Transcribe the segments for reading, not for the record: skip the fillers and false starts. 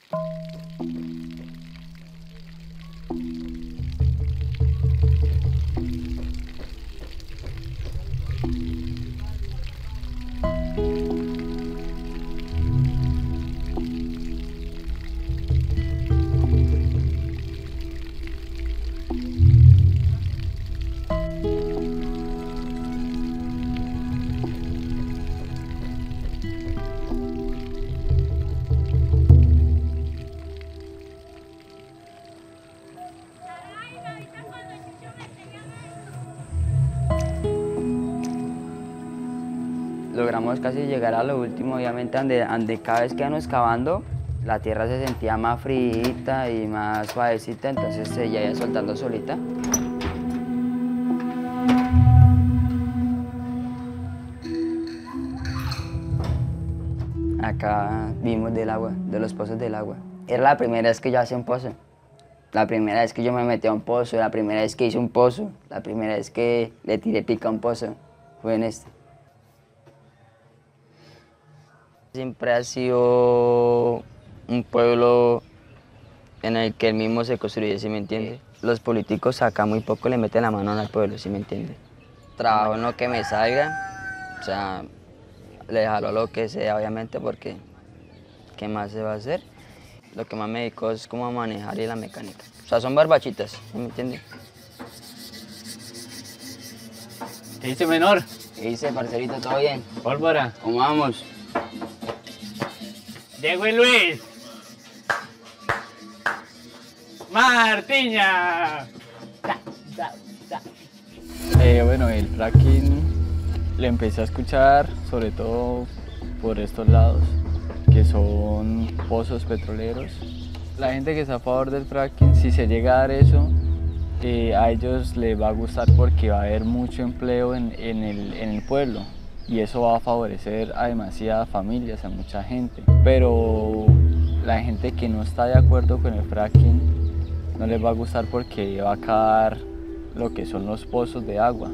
Logramos casi llegar a lo último, obviamente, donde cada vez que íbamos cavando, la tierra se sentía más fríita y más suavecita, entonces se ya iba soltando solita. Acá vimos del agua, de los pozos del agua. Era la primera vez que yo hacía un pozo. La primera vez que yo me metí a un pozo, la primera vez que hice un pozo, la primera vez que le tiré pica a un pozo, fue en este. Siempre ha sido un pueblo en el que él mismo se construye, ¿sí me entiende? Los políticos acá muy poco le meten la mano al pueblo, ¿sí me entiende? Trabajo en lo que me salga, o sea, le jalo lo que sea, obviamente, porque ¿qué más se va a hacer? Lo que más me dedico es como a manejar y la mecánica. O sea, son barbachitas, ¿sí me entiende? ¿Qué dice, menor? ¿Qué dice, parcerito? ¿Todo bien? Pólvora. ¿Cómo vamos? Diego y Luis. Martiña. Bueno, el fracking le empecé a escuchar sobre todo por estos lados, que son pozos petroleros. La gente que está a favor del fracking, si se llega a dar eso, a ellos les va a gustar porque va a haber mucho empleo en el pueblo y eso va a favorecer a demasiadas familias, a mucha gente. Pero la gente que no está de acuerdo con el fracking no les va a gustar porque va a acabar lo que son los pozos de agua.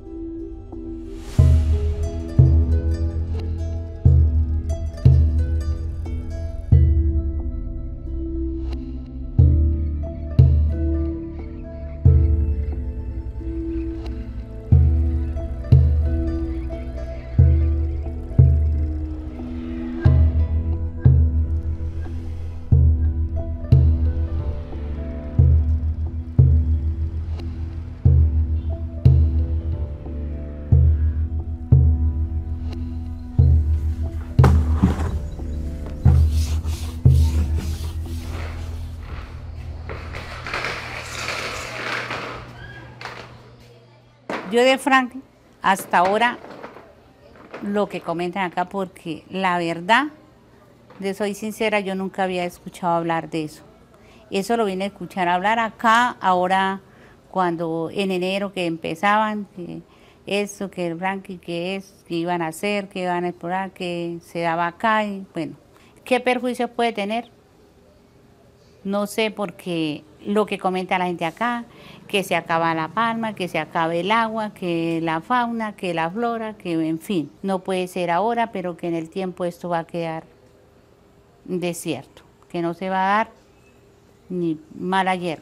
Yo de Frank, hasta ahora, lo que comentan acá, porque la verdad, de soy sincera, yo nunca había escuchado hablar de eso. Eso lo vine a escuchar hablar acá, ahora, cuando en enero que empezaban, que eso, que el Frank, que iban a hacer, que iban a explorar, que se daba acá, y bueno, ¿qué perjuicios puede tener? No sé, porque lo que comenta la gente acá, que se acaba la palma, que se acabe el agua, que la fauna, que la flora, que en fin, no puede ser ahora, pero que en el tiempo esto va a quedar desierto, que no se va a dar ni mala hierba.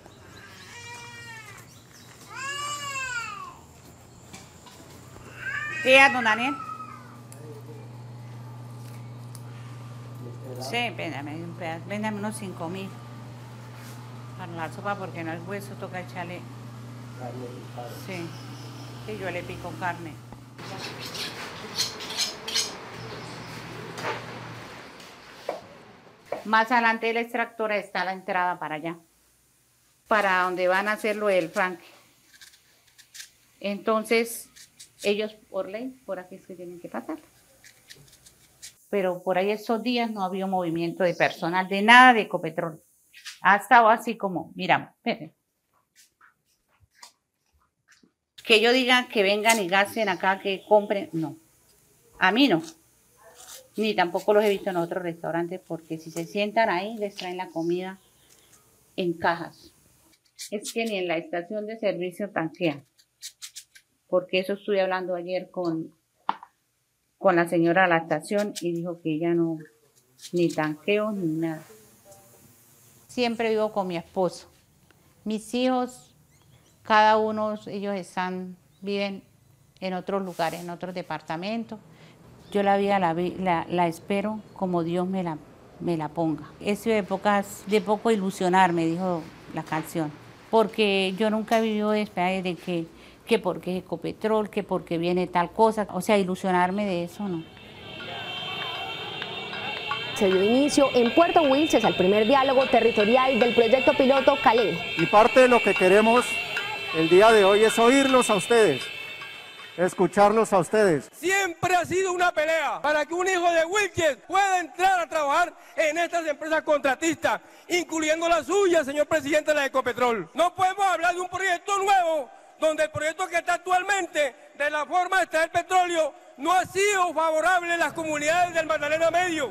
¿Qué es, don Daniel? Sí, véndame unos 5.000 para la sopa, porque no es hueso, toca echarle. Sí, sí, yo le pico carne. Más adelante de la extractora está la entrada para allá, para donde van a hacer lo del Frank. Entonces, ellos por ley, por aquí es que tienen que pasar. Pero por ahí estos días no ha habido movimiento de personal, de nada de Ecopetrol. Ha estado así como, mira, que ellos digan que vengan y gasten acá, que compren, no. A mí no. Ni tampoco los he visto en otros restaurantes, porque si se sientan ahí, les traen la comida en cajas. Es que ni en la estación de servicio tanquean. Porque eso estuve hablando ayer con la señora de la estación y dijo que ella no, ni tanqueo ni nada. siempre vivo con mi esposo. Mis hijos, cada uno, ellos viven en otros lugares, en otros departamentos. Yo la vida la espero como Dios me la ponga. Es épocas de poco ilusionar, me dijo la canción, porque yo nunca he vivido de esperar de que porque es Ecopetrol, que porque viene tal cosa, o sea, ilusionarme de eso no. Se dio inicio en Puerto Wilches al primer diálogo territorial del proyecto piloto Calé. Y parte de lo que queremos el día de hoy es oírlos a ustedes, escucharlos a ustedes. Siempre ha sido una pelea para que un hijo de Wilches pueda entrar a trabajar en estas empresas contratistas, incluyendo la suya, señor presidente de la Ecopetrol. No podemos hablar de un proyecto nuevo, donde el proyecto que está actualmente, de la forma de extraer petróleo, no ha sido favorable en las comunidades del Magdalena Medio.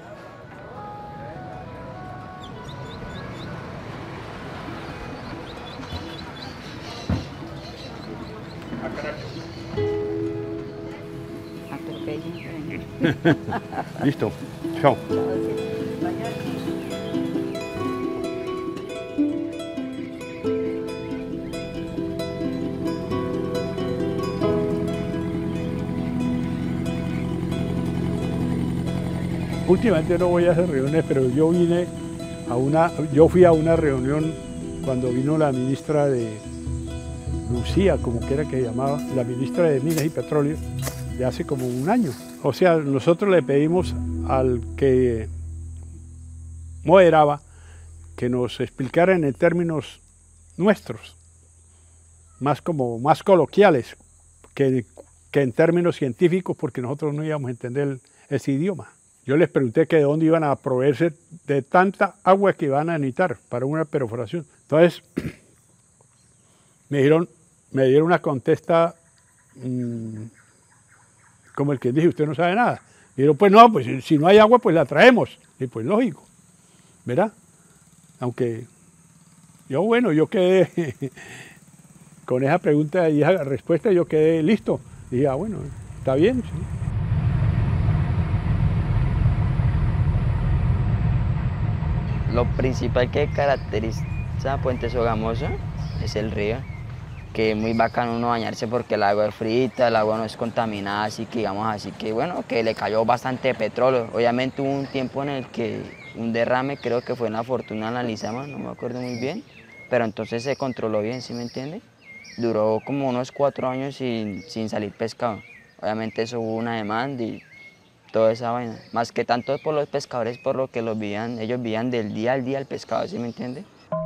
Listo, chao. Últimamente no voy a hacer reuniones, pero yo fui a una reunión cuando vino la ministra de Lucía, como quiera que llamaba, la ministra de Minas y Petróleo, de hace como un año. O sea, nosotros le pedimos al que moderaba que nos explicara en términos nuestros, más coloquiales que en términos científicos, porque nosotros no íbamos a entender ese idioma. Yo les pregunté que de dónde iban a proveerse de tanta agua que iban a necesitar para una perforación. Entonces, me dieron una contesta como el que dije, usted no sabe nada. Y dijeron, pues no, pues si no hay agua, pues la traemos. Y pues lógico, ¿verdad? Aunque yo quedé con esa pregunta y esa respuesta, yo quedé listo. Y dije, bueno, está bien, sí. Lo principal que caracteriza a Puente Sogamoso es el río, que es muy bacano uno bañarse porque el agua es frita, el agua no es contaminada, así que bueno, que le cayó bastante petróleo. Obviamente hubo un tiempo en el que un derrame, creo que fue en la Fortuna, en la Lizama, no me acuerdo muy bien, pero entonces se controló bien, ¿sí me entiende? Duró como unos 4 años sin salir pescado. Obviamente eso hubo una demanda y toda esa vaina. Más que tanto por los pescadores, por lo que ellos vivían del día al día el pescado, ¿sí me entiende?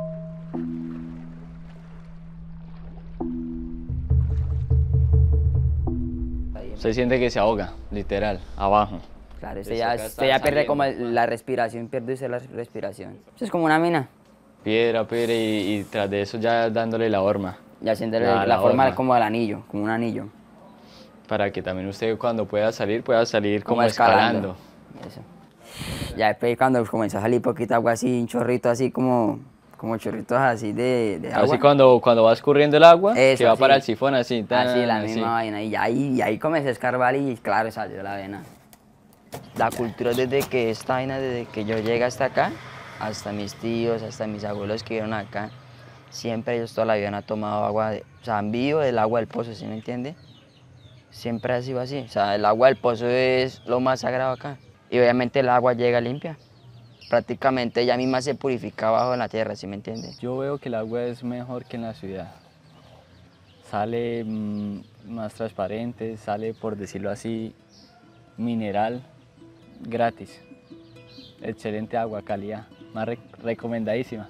Usted siente que se ahoga, literal, abajo. Claro, usted ya pierde como la respiración, pierde usted la respiración. Eso es como una mina. Piedra, y tras de eso ya dándole la horma. Ya haciéndole la forma horma. como del anillo, como un anillo. Para que también usted cuando pueda salir como escalando. escalando. Eso. Ya después cuando comenzó a salir poquita agua así, un chorrito así como chorritos así de agua. Así cuando va escurriendo el agua, eso, que va así. para el sifón así. Así, la misma vaina. Y ahí comencé a escarbar y claro, salió la vena. La cultura desde que yo llegué hasta acá, hasta mis tíos, hasta mis abuelos que vieron acá, siempre ellos toda la vida han tomado agua, o sea, han vivido del agua del pozo, ¿sí me entiende? Siempre ha sido así, o sea, el agua del pozo es lo más sagrado acá. Y obviamente el agua llega limpia. Prácticamente ella misma se purifica abajo en la tierra, ¿sí me entiende? Yo veo que el agua es mejor que en la ciudad. Sale más transparente, sale, por decirlo así, mineral, gratis. Excelente agua, calidad, más recomendadísima.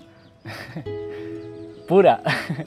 Pura.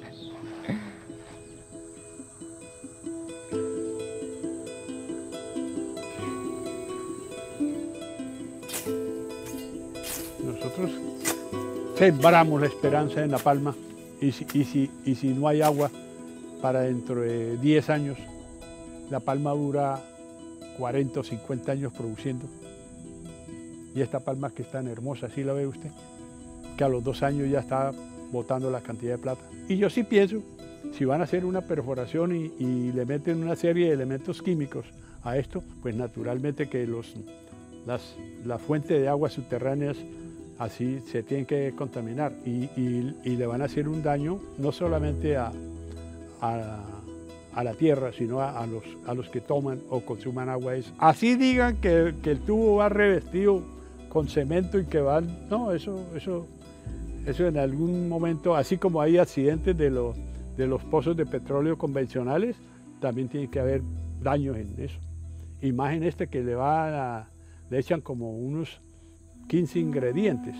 Nosotros sembramos la esperanza en La Palma y si no hay agua para dentro de 10 años, La Palma dura 40 o 50 años produciendo. Y esta palma que es tan hermosa, ¿sí la ve usted? Que a los 2 años ya está botando la cantidad de plata. Y yo sí pienso, si van a hacer una perforación y le meten una serie de elementos químicos a esto, pues naturalmente que las fuentes de aguas subterráneas así se tienen que contaminar y le van a hacer un daño no solamente a la tierra, sino a los que toman o consuman agua. Así digan que el tubo va revestido con cemento y que van, no, eso en algún momento, así como hay accidentes de los pozos de petróleo convencionales, también tiene que haber daños en eso. Y más en este que le echan como unos 15 ingredientes.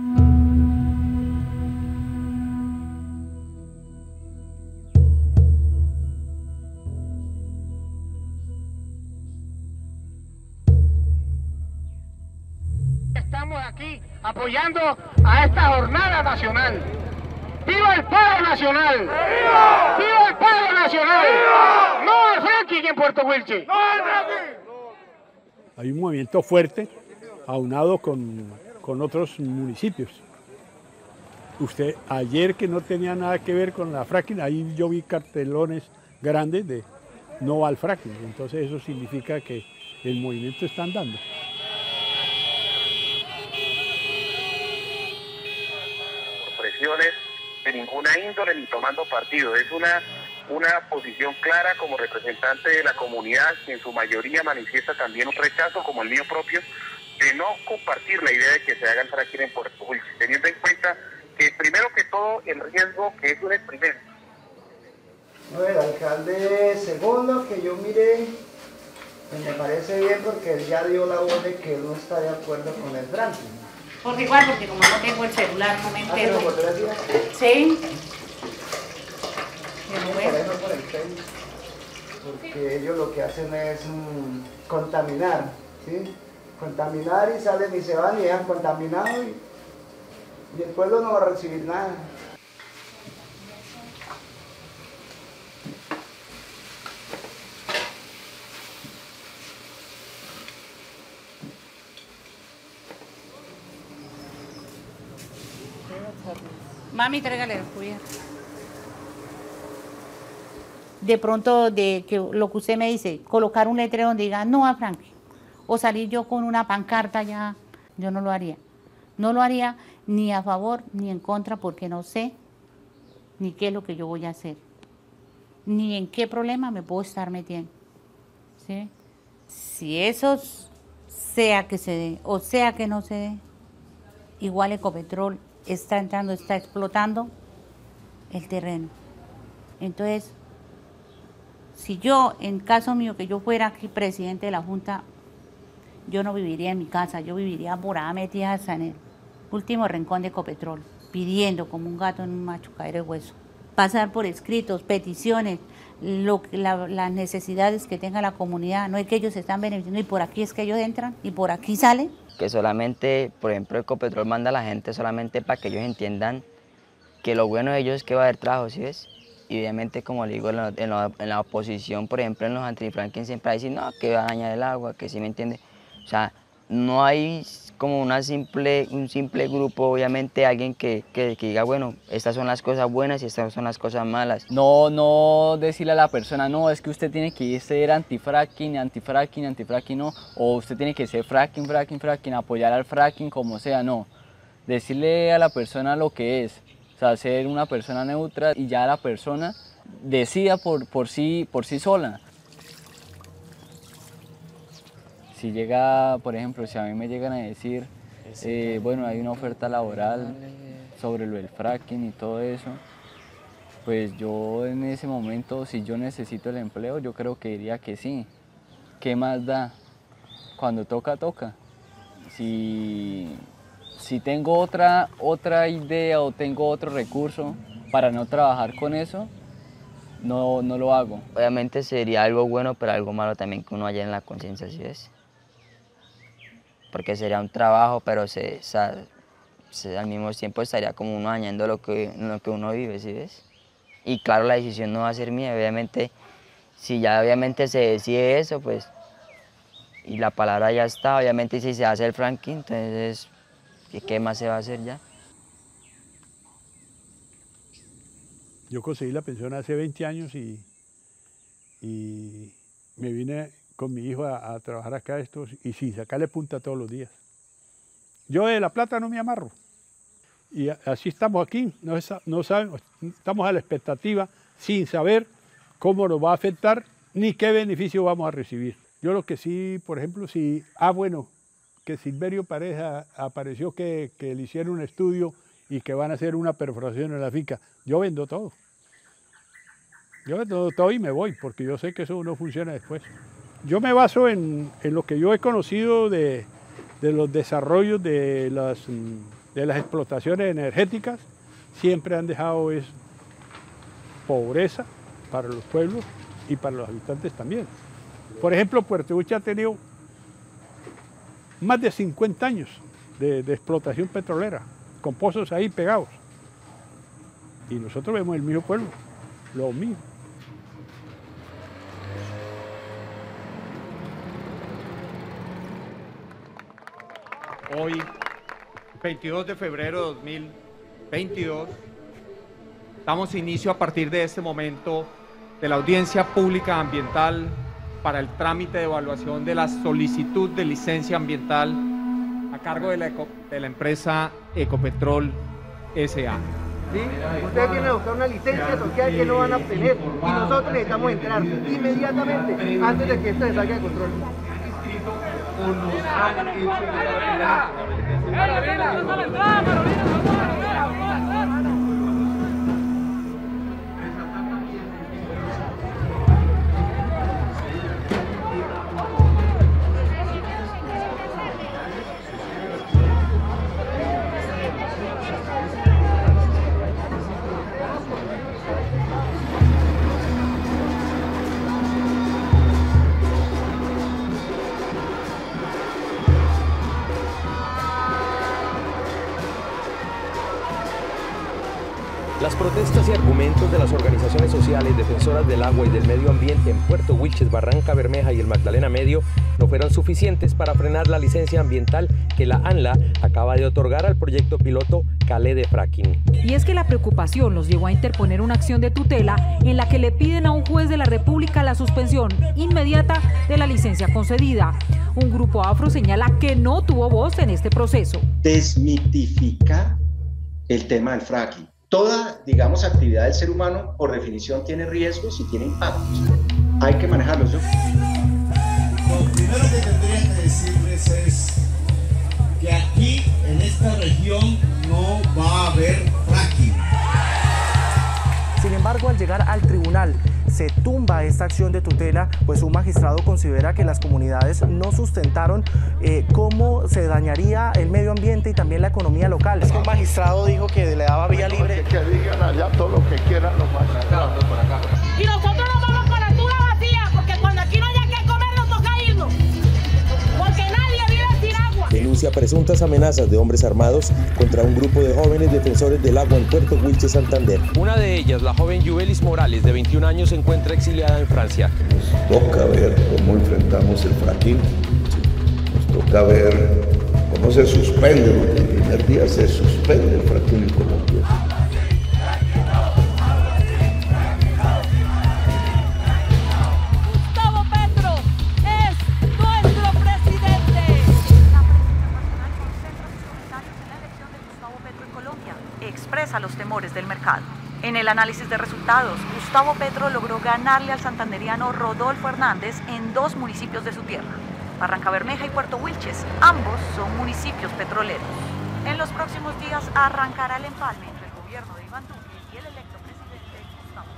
Estamos aquí apoyando a esta jornada nacional. ¡Viva el paro nacional! ¡Viva! ¡Viva el paro nacional! ¡Viva! ¡No al fracking en Puerto Wilches! ¡No al fracking! Hay un movimiento fuerte, aunado con otros municipios. Usted, ayer que no tenía nada que ver con la fracking, ahí yo vi cartelones grandes de no al fracking. Entonces eso significa que el movimiento está andando. Presiones de ninguna índole ni tomando partido. Es una posición clara como representante de la comunidad, que en su mayoría manifiesta también un rechazo, como el mío propio, de no compartir la idea de que se haga el fracking en Puerto Wilches, teniendo en cuenta que primero que todo el riesgo que es un experimento. No, el alcalde, según lo que yo miré, pues me parece bien porque él ya dio la voz de que él no está de acuerdo con el fracking. Porque igual, porque como no tengo el celular, no me entero. ¿Hace como 3 días? Sí. Por el Facebook, porque ellos lo que hacen es contaminar, ¿sí? Contaminar y salen y se van y dejan contaminado y el pueblo no va a recibir nada. Mami, tráigale el cubierto. De pronto, de que lo que usted me dice, colocar un letrero donde diga no a fracking, o salir yo con una pancarta ya, yo no lo haría. No lo haría ni a favor ni en contra porque no sé ni qué es lo que yo voy a hacer, ni en qué problema me puedo estar metiendo. ¿Sí? Si eso sea que se dé o sea que no se dé, igual Ecopetrol está entrando, está explotando el terreno. Entonces, si yo, en caso mío, que yo fuera aquí presidente de la Junta, yo no viviría en mi casa, yo viviría por ahí metida hasta en el último rincón de Ecopetrol, pidiendo como un gato en un machucadero de hueso. Pasar por escritos, peticiones, las necesidades que tenga la comunidad, no es que ellos se están beneficiando y por aquí es que ellos entran y por aquí salen. Que solamente, por ejemplo, Ecopetrol manda a la gente solamente para que ellos entiendan que lo bueno de ellos es que va a haber trabajo, ¿sí ves? Y obviamente, como le digo, en la oposición, por ejemplo, en los antifracking siempre dicen, no, que va a dañar el agua, que sí me entiende. O sea, no hay como un simple grupo, obviamente, alguien que diga, bueno, estas son las cosas buenas y estas son las cosas malas. No decirle a la persona, no, es que usted tiene que ser antifracking, no, o usted tiene que ser fracking, apoyar al fracking como sea, no. Decirle a la persona lo que es, o sea, ser una persona neutra y ya la persona decida por sí sola. Si llega, por ejemplo, si a mí me llegan a decir, bueno, hay una oferta laboral sobre lo del fracking y todo eso, pues yo en ese momento, si yo necesito el empleo, yo creo que diría que sí. ¿Qué más da? Cuando toca, toca. Si tengo otra idea o tengo otro recurso para no trabajar con eso, no lo hago. Obviamente sería algo bueno, pero algo malo también que uno haya en la conciencia, ¿sí ves? Porque sería un trabajo, pero al mismo tiempo estaría como uno dañando lo que uno vive, ¿sí ves? Y claro, la decisión no va a ser mía, obviamente, si ya obviamente se decide eso, pues, y la palabra ya está, obviamente si se hace el fracking, entonces, ¿qué más se va a hacer ya? Yo conseguí la pensión hace 20 años y me vine con mi hijo a trabajar acá y sin sacarle punta todos los días. Yo de La Plata no me amarro. Y así estamos aquí, no sabemos, estamos a la expectativa sin saber cómo nos va a afectar ni qué beneficio vamos a recibir. Yo lo que sí, por ejemplo, si, bueno, que Silverio Pareja apareció que le hicieron un estudio y que van a hacer una perforación en la finca, yo vendo todo. Yo vendo todo y me voy, porque yo sé que eso no funciona después. Yo me baso en lo que yo he conocido de los desarrollos de las explotaciones energéticas. Siempre han dejado pobreza para los pueblos y para los habitantes también. Por ejemplo, Puerto Wilches ha tenido más de 50 años de explotación petrolera, con pozos ahí pegados. Y nosotros vemos el mismo pueblo, lo mismo. Hoy, 22 de febrero de 2022, damos inicio a partir de este momento de la audiencia pública ambiental para el trámite de evaluación de la solicitud de licencia ambiental a cargo de la empresa Ecopetrol S.A. ¿Sí? Ustedes vienen a buscar una licencia social que no van a obtener y nosotros necesitamos entrar inmediatamente antes de que esto se salga de control. Las protestas y argumentos de las organizaciones sociales defensoras del agua y del medio ambiente en Puerto Wilches, Barranca Bermeja y el Magdalena Medio no fueron suficientes para frenar la licencia ambiental que la ANLA acaba de otorgar al proyecto piloto Calé de Fracking. Y es que la preocupación los llevó a interponer una acción de tutela en la que le piden a un juez de la República la suspensión inmediata de la licencia concedida. Un grupo afro señala que no tuvo voz en este proceso. Desmitificar el tema del fracking. Toda, digamos, actividad del ser humano, por definición, tiene riesgos y tiene impactos. Hay que manejarlos, ¿no? Lo primero que tendría que decirles es que aquí, en esta región, no va a haber fracking. Sin embargo, al llegar al tribunal, se tumba esta acción de tutela, pues un magistrado considera que las comunidades no sustentaron cómo se dañaría el medio ambiente y también la economía local. Es que un magistrado dijo que le daba vía libre. Que digan allá todo lo que quieran los magistrados. Y nosotros nos vamos con la altura vacía, porque cuando aquí no haya que comer nos toca irnos, porque nadie vive sin agua. Denuncia presuntas amenazas de hombres armados contra un grupo de jóvenes defensores del agua en Puerto Wilches, Santander. Una de ellas, la joven Yubelis Morales, de 21 años, se encuentra exiliada en Francia. Nos toca ver cómo enfrentamos el fracking, nos toca ver cómo se suspende, porque el primer día se suspende el fracking en Colombia. Gustavo Petro es nuestro presidente. Gustavo Petro en Colombia expresa los temores del mercado. En el análisis de resultados, Gustavo Petro logró ganarle al santanderiano Rodolfo Hernández en 2 municipios de su tierra, Barranca Bermeja y Puerto Wilches. Ambos son municipios petroleros. En los próximos días arrancará el empalme entre el gobierno de Iván Duque y el electo presidente Gustavo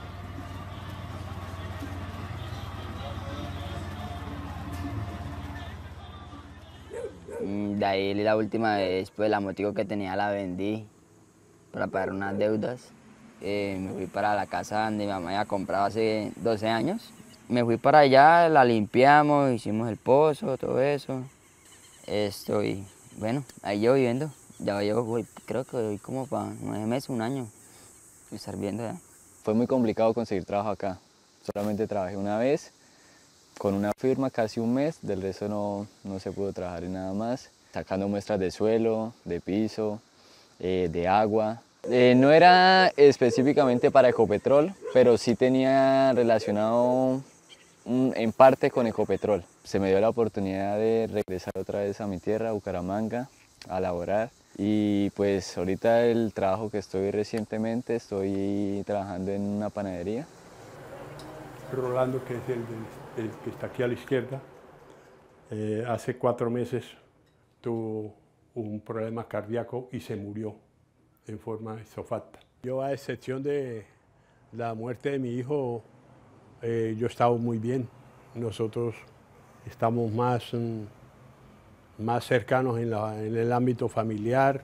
Petro. De ahí la última vez, pues la motico que tenía la vendí para pagar unas deudas. Me fui para la casa donde mi mamá había comprado hace 12 años. Me fui para allá, la limpiamos, hicimos el pozo, todo eso. Y bueno, ahí llevo viviendo. Ya llevo, creo que voy como para 9 meses, 1 año, estar viendo ya. Fue muy complicado conseguir trabajo acá. Solamente trabajé una vez, con una firma casi 1 mes, del resto no se pudo trabajar en nada más. Sacando muestras de suelo, de piso, de agua. No era específicamente para Ecopetrol, pero sí tenía relacionado en parte con Ecopetrol. Se me dio la oportunidad de regresar otra vez a mi tierra, Bucaramanga, a laborar. Y pues ahorita el trabajo que estoy recientemente, estoy trabajando en una panadería. Rolando, que es el que está aquí a la izquierda, hace 4 meses tuvo un problema cardíaco y se murió en forma isofacta. Yo, a excepción de la muerte de mi hijo, yo he estado muy bien. Nosotros estamos más cercanos en el ámbito familiar.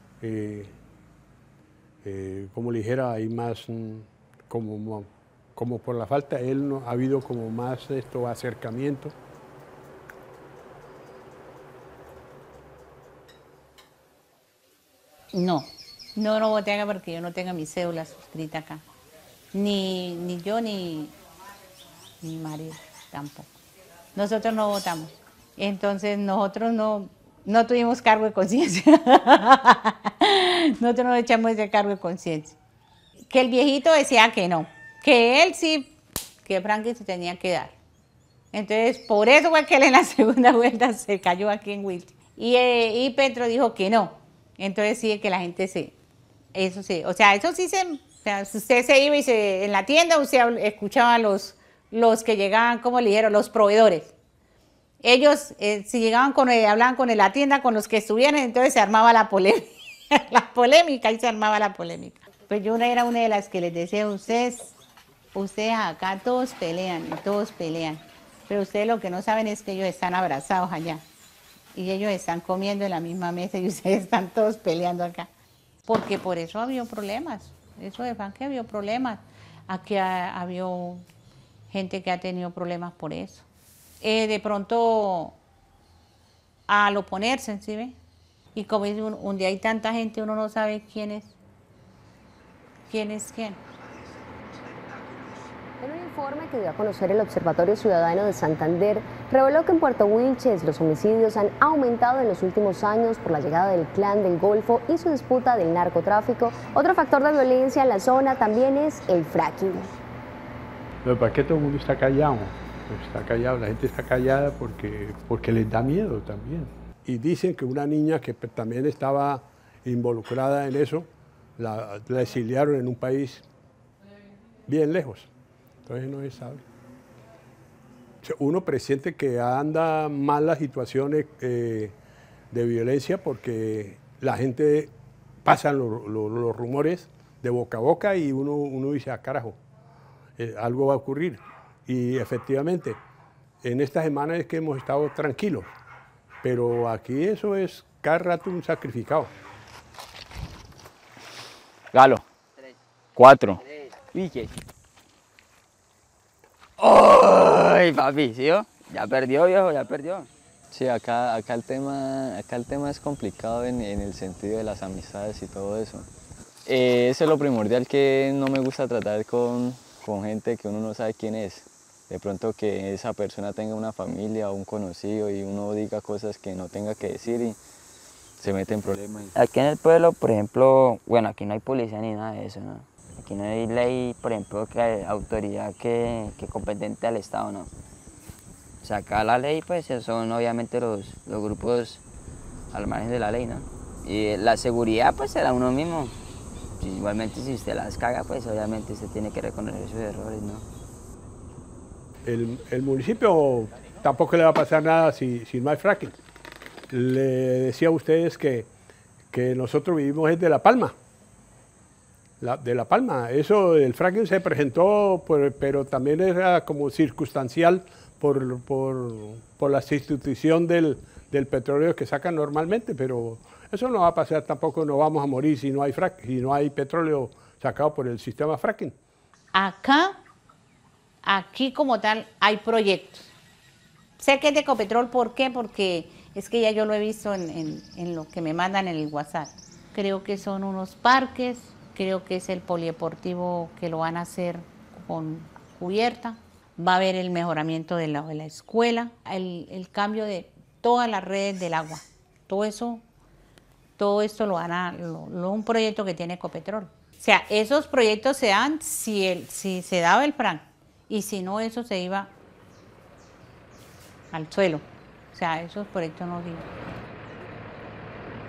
Como le dijera, hay más como por la falta de él, no ha habido como más acercamiento. No voté acá porque yo no tengo mi cédula suscrita acá. Ni yo ni mi marido tampoco. Nosotros no votamos. Entonces nosotros no tuvimos cargo de conciencia. Nosotros no echamos ese cargo de conciencia. Que el viejito decía que no, que él sí, que Franklin se tenía que dar. Entonces por eso fue que él en la segunda vuelta se cayó aquí en Wilches. Y Petro dijo que no. Entonces sí, que la gente si usted se iba y en la tienda usted escuchaba a los que llegaban, como le dijeron, los proveedores. Ellos, si llegaban hablaban con la tienda, con los que estuvieran, entonces se armaba la polémica, y se armaba la polémica. Pues yo era una de las que les decía, ustedes acá todos pelean, pero ustedes lo que no saben es que ellos están abrazados allá. Y ellos están comiendo en la misma mesa y ustedes están todos peleando acá. Porque por eso había problemas. Eso de Franklin había problemas. Aquí ha habido gente que ha tenido problemas por eso. De pronto, al oponerse, ¿sí ve? Y como dice un día hay tanta gente, uno no sabe quién es quién. En un informe que dio a conocer el Observatorio Ciudadano de Santander, reveló que en Puerto Wilches los homicidios han aumentado en los últimos años por la llegada del Clan del Golfo y su disputa del narcotráfico. Otro factor de violencia en la zona también es el fracking. Pero ¿para qué todo el mundo está callado? La gente está callada porque les da miedo también. Y dicen que una niña que también estaba involucrada en eso, la exiliaron en un país bien lejos. Entonces no se sabe. Uno presiente que anda mal las situaciones de violencia porque la gente pasan los rumores de boca a boca y uno dice, carajo, algo va a ocurrir. Y efectivamente, en esta semana es que hemos estado tranquilos, pero aquí eso es cada rato un sacrificado. Galo. 4. Pique. ¡Ay, papi! ¿Sí? Ya perdió, viejo, ya perdió. Sí, acá el tema es complicado en el sentido de las amistades y todo eso. Eso es lo primordial, que no me gusta tratar con gente que uno no sabe quién es. De pronto que esa persona tenga una familia o un conocido y uno diga cosas que no tenga que decir y se mete en problemas. Aquí en el pueblo, por ejemplo, bueno, aquí no hay policía ni nada de eso, ¿no? Aquí no hay ley, por ejemplo, que hay autoridad que competente al Estado, ¿no? O sea, acá la ley, pues, son obviamente los grupos al margen de la ley, ¿no? Y la seguridad, pues, será uno mismo. Igualmente, si usted las caga, pues, obviamente usted tiene que reconocer sus errores, ¿no? El municipio tampoco le va a pasar nada si no hay fracking. Le decía a ustedes que nosotros vivimos es de La Palma. De La Palma. Eso, el fracking se presentó, pero también era como circunstancial por la sustitución del petróleo que sacan normalmente, pero eso no va a pasar tampoco, no vamos a morir si no hay petróleo sacado por el sistema fracking. Aquí como tal hay proyectos. Sé que es de Ecopetrol, ¿por qué? Porque es que ya yo lo he visto en lo que me mandan en el WhatsApp. Creo que son unos parques, creo que es el polideportivo que lo van a hacer con cubierta. Va a haber el mejoramiento de la escuela, el cambio de todas las redes del agua. Todo esto lo hará un proyecto que tiene Ecopetrol. O sea, esos proyectos se dan si se daba el plan. Y si no, eso se iba al suelo. O sea, esos proyectos no iban.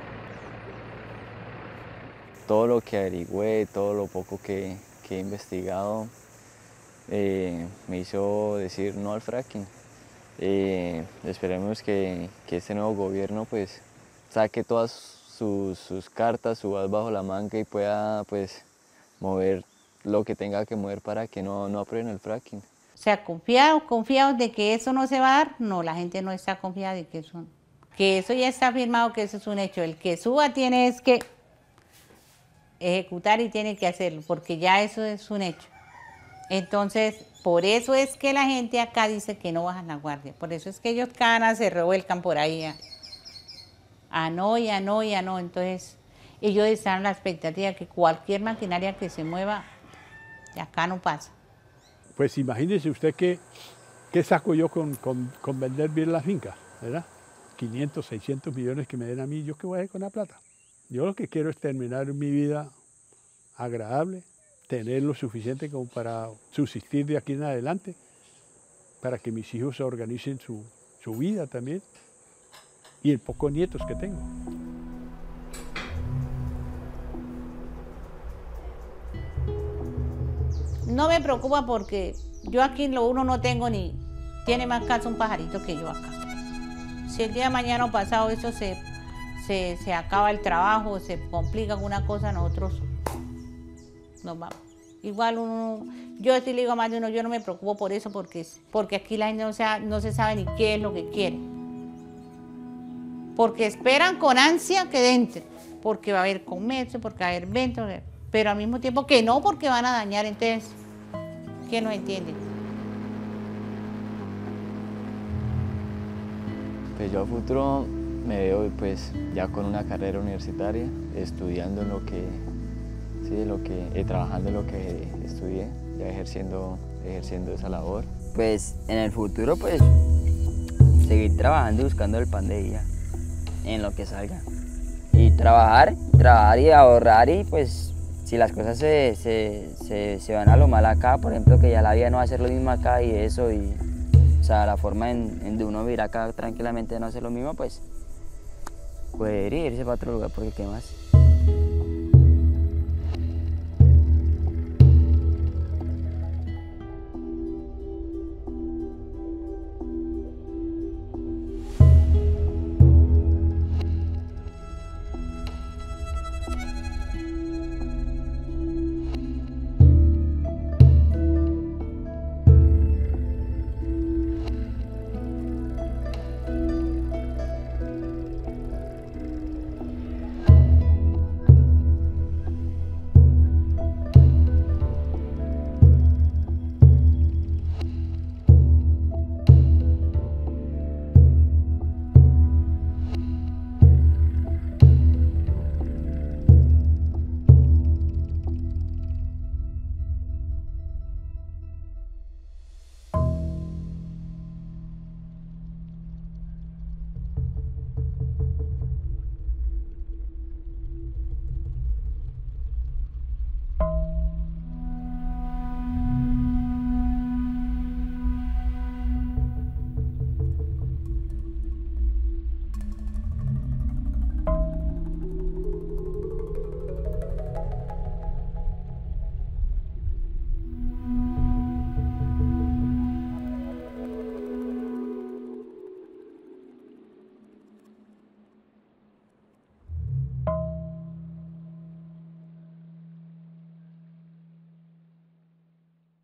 todo lo que averigüé, todo lo poco que he investigado, me hizo decir no al fracking. Esperemos que este nuevo gobierno pues saque todas sus cartas, su as bajo la manga y pueda pues mover lo que tenga que mover para que no aprueben el fracking. O sea, confiados de que eso no se va a dar, no, la gente no está confiada de que eso ya está firmado, que eso es un hecho. El que suba tiene es que ejecutar y tiene que hacerlo, porque ya eso es un hecho. Entonces, por eso es que la gente acá dice que no bajan la guardia, por eso es que ellos cada vez se revuelcan por ahí a no. Entonces, ellos están en la expectativa de que cualquier maquinaria que se mueva, de acá no pasa. Pues imagínese usted qué saco yo con vender bien la finca, ¿verdad? 500, 600 millones que me den a mí, ¿yo qué voy a hacer con la plata? Yo lo que quiero es terminar mi vida agradable, tener lo suficiente como para subsistir de aquí en adelante, para que mis hijos se organicen su vida también, y el pocos nietos que tengo. No me preocupa porque yo aquí lo uno no tengo ni, tiene más casa un pajarito que yo acá. Si el día de mañana o pasado eso se acaba el trabajo, se complica alguna cosa, nosotros nos vamos. Igual yo sí le digo a más de uno, yo no me preocupo por eso porque aquí la gente no se sabe ni qué es lo que quiere. Porque esperan con ansia que entre, porque va a haber comercio, porque va a haber ventas, pero al mismo tiempo que no, porque van a dañar, entonces, ¿quién nos entiende? Pues yo a futuro me veo pues ya con una carrera universitaria, estudiando en trabajando en lo que estudié, ya ejerciendo esa labor. Pues en el futuro pues seguir trabajando y buscando el pan de día en lo que salga. Y trabajar y ahorrar, y pues si las cosas se van a lo mal acá, por ejemplo, que ya la vida no va a ser lo mismo acá y eso, y o sea, la forma de uno vivir acá tranquilamente no hacer lo mismo, pues puede irse para otro lugar, porque qué más.